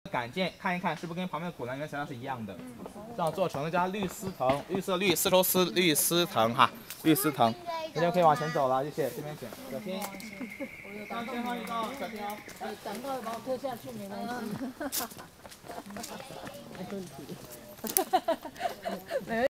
杆件看一看是不是跟旁边的骨栏原材料是一样的。这样做成了加绿丝藤，绿色绿丝绸丝绿丝藤哈，绿丝藤。大家可以往前走了，谢谢，这边请，小心。当前方一道，小心哦。 赶快把我推下去没关系。没问题。